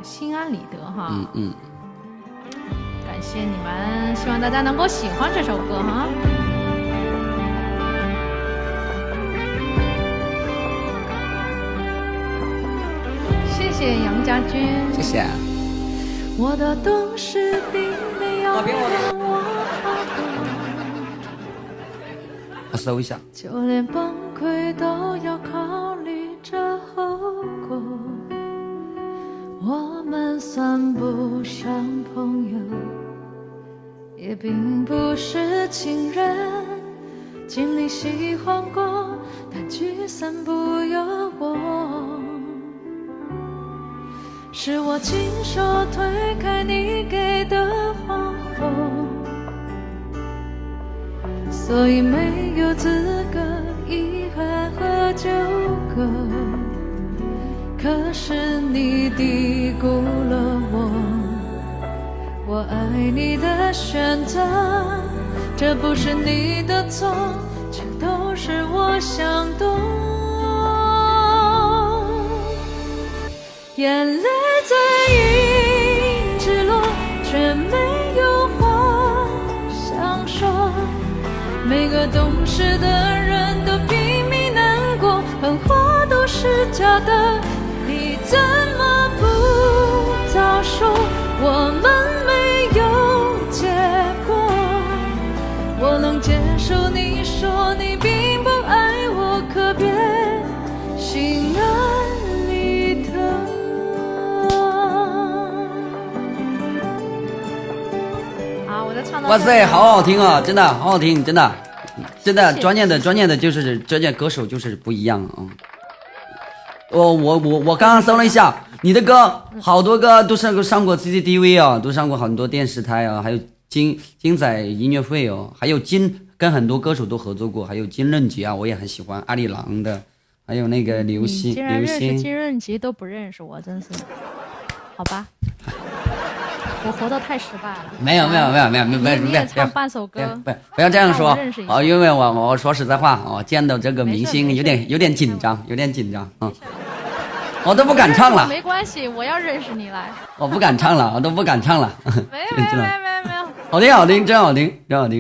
心安理得哈。感谢你们，希望大家能够喜欢这首歌哈。谢谢杨家军， 谢谢。 我的懂事并没有让我好过， 我搜一下。 就连崩溃都要考虑这后果。我们算不上朋友，也并不是情人，经历喜欢过，但聚散不由我。是我亲手推开你给的黄昏，所以没有资格遗憾和纠葛。可是你低估了我爱你的选择，这不是你的错，全都是我想多。眼泪在一直落，却没有话想说。每个懂事的人都拼命难过，狠话都是假的，你怎么不早说？我们没有结果，我能接受你说你并不爱我，可别心安理得。好，我再唱到。 哇塞，好好听啊，真的好好听，真的，真的专业的就是专业歌手就是不一样啊。我刚刚搜了一下，你的歌好多歌都上过 CCTV 啊，都上过很多电视台啊，还有金仔音乐会哦，还有跟很多歌手都合作过，还有金润吉啊，我也很喜欢阿里郎的，还有那个刘星。 竟然认识金润吉都不认识我，真是，好吧，我活得太失败了。 没有， 你也唱半首歌， 不要这样说啊，因为我说实在话，我见到这个明星有点紧张，啊。我都不敢唱了。 没关系，我要认识你来。 我不敢唱了，我都不敢唱了。 没有。 好听，真好听。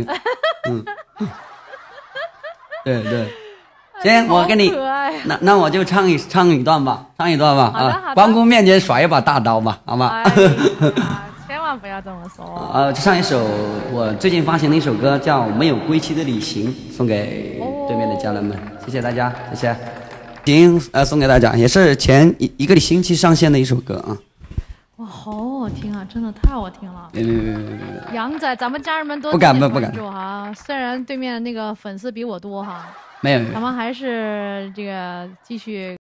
对。行，我跟你，那我就唱一段吧，啊，关公面前甩一把大刀吧，好吗？ 千万不要这么说。 唱一首我最近发行的一首歌，叫《没有归期的旅行》，送给对面的家人们，谢谢大家，谢谢。行，送给大家，也是前一个星期上线的一首歌啊。 哇，好好听啊，真的太好听了。杨仔，咱们家人们多不敢哈，虽然对面那个粉丝比我多哈， 没有， 咱们还是这个继续。